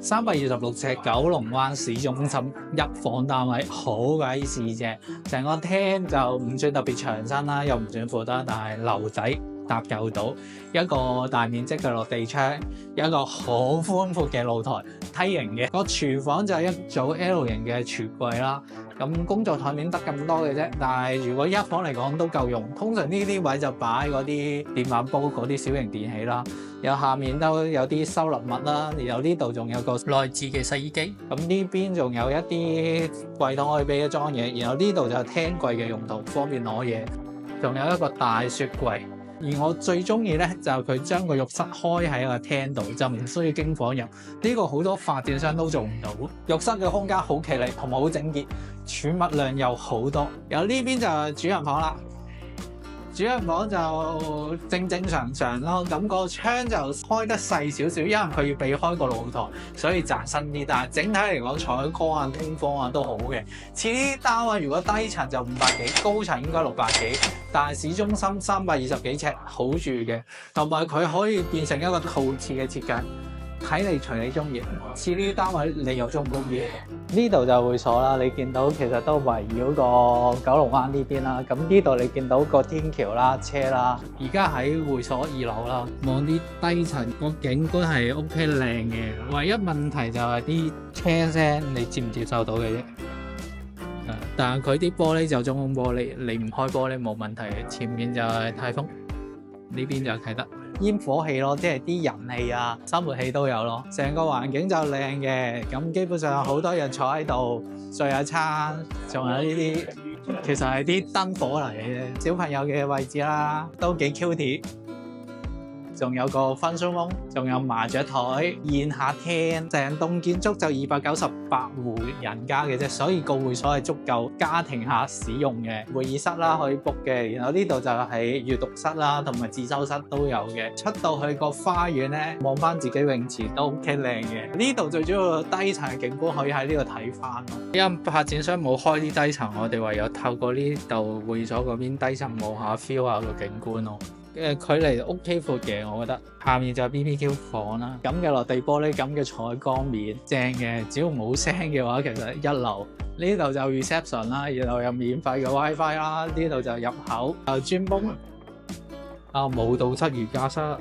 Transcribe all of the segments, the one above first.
326尺九龍灣市中心一房單位，好鬼試正，成個廳就唔算特別長身啦，又唔算闊得，但係樓底搭夠到，一個大面積嘅落地窗，一個好寬闊嘅露台，梯形嘅個廚房就係一組 L 型嘅櫥櫃啦。咁工作台面得咁多嘅啫，但係如果一房嚟講都夠用。通常呢啲位就擺嗰啲電飯煲嗰啲小型電器啦，有下面都有啲收納物啦，然後呢度仲有個內置嘅洗衣機。咁呢邊仲有一啲櫃桶可以俾佢裝嘢，然後呢度就係廳櫃嘅用途，方便攞嘢。仲有一個大雪櫃。而我最中意咧就係佢將個浴室開喺個廳度，就唔需要經房入。呢個好多發展商都做唔到。浴室嘅空間好企理，同埋好整潔，儲物量又好多。然後呢邊就係主人房啦。主人房就正常咯，咁個窗就開得細少少，因為佢要避開個露台，所以窄身啲。但係整體嚟講，採光啊、通風啊都好嘅。似啲單位如果低層就500幾，高層應該600幾，但係市中心320幾尺好住嘅，同埋佢可以變成一個套廁嘅設計。睇你隨你中意，似呢啲單位你又中唔中意？呢度就會所啦，你見到其實都圍繞個九龍灣呢邊啦。咁呢度你見到個天橋啦、車啦。而家喺會所2樓啦，望啲低層個景觀係 OK 靚嘅，唯一問題就係啲車聲，你接唔接受到嘅啫。但係佢啲玻璃就中空玻璃，你唔開玻璃冇問題嘅。前面就係泰豐，呢邊就啟德。煙火氣咯，即係啲人氣啊、生活氣都有咯，成個環境就靚嘅。咁基本上好多人坐喺度聚下餐，仲有呢啲其實係啲燈火嚟嘅啫。小朋友嘅位置啦，都幾 cute。仲有個 function room，仲有麻雀台、宴客廳，成棟建築就298戶人家嘅啫，所以個會所係足夠家庭客使用嘅。會議室啦可以 book 嘅，然後呢度就係閱讀室啦，同埋自修室都有嘅。出到去個花園咧，望翻自己泳池都 OK 靚嘅。呢度最主要低層嘅景觀可以喺呢度睇翻咯。因為發展商冇開啲低層，我哋唯有透過呢度會所嗰邊低層望下 feel 下個景觀咯。距離 OK 闊嘅，我覺得下面就係 BBQ 房啦，咁嘅落地玻璃，咁嘅採光面正嘅，只要冇聲嘅話，其實一流。呢度就 reception 啦，然後有免費嘅 WiFi 啦，呢度就入口，專門舞蹈室、瑜伽室，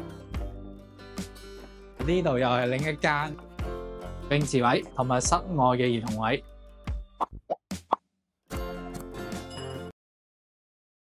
呢度又係另一間泳池位同埋室外嘅兒童位。